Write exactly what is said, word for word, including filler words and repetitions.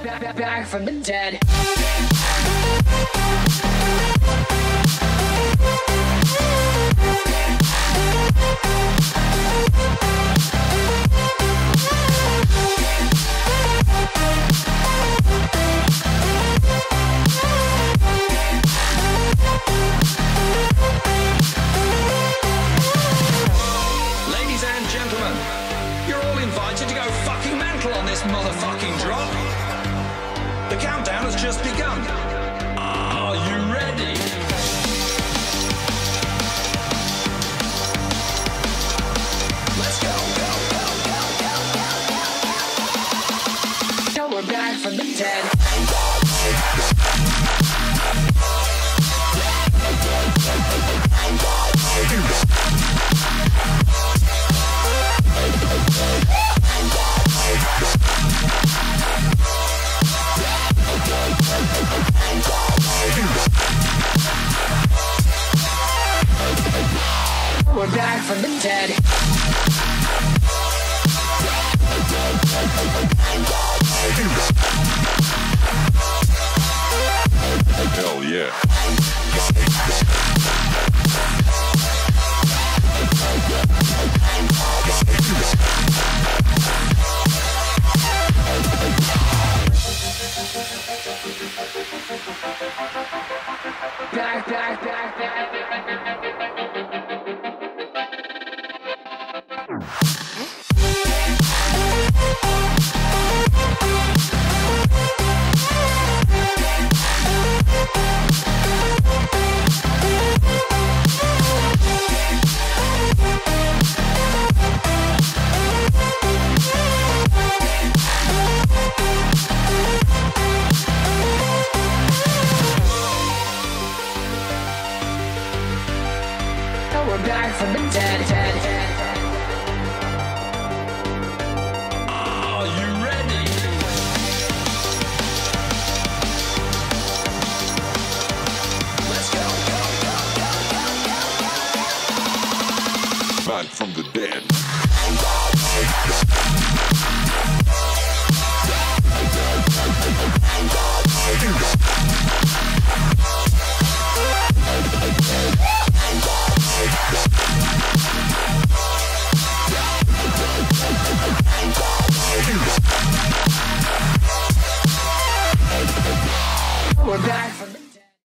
back, back from the dead. Ladies and gentlemen, you're all invited to go fucking mental on this motherfucking drop. The countdown has just begun. Are you ready? Let's go, go, go, go, go, go. Now we're back from the dead. We're back from the dead. Hell yeah. Back, back, back, back. We're back from the dead, dead, dead. Are you ready? Let's go, go, go, go, go, go. Back from the dead. Let's go.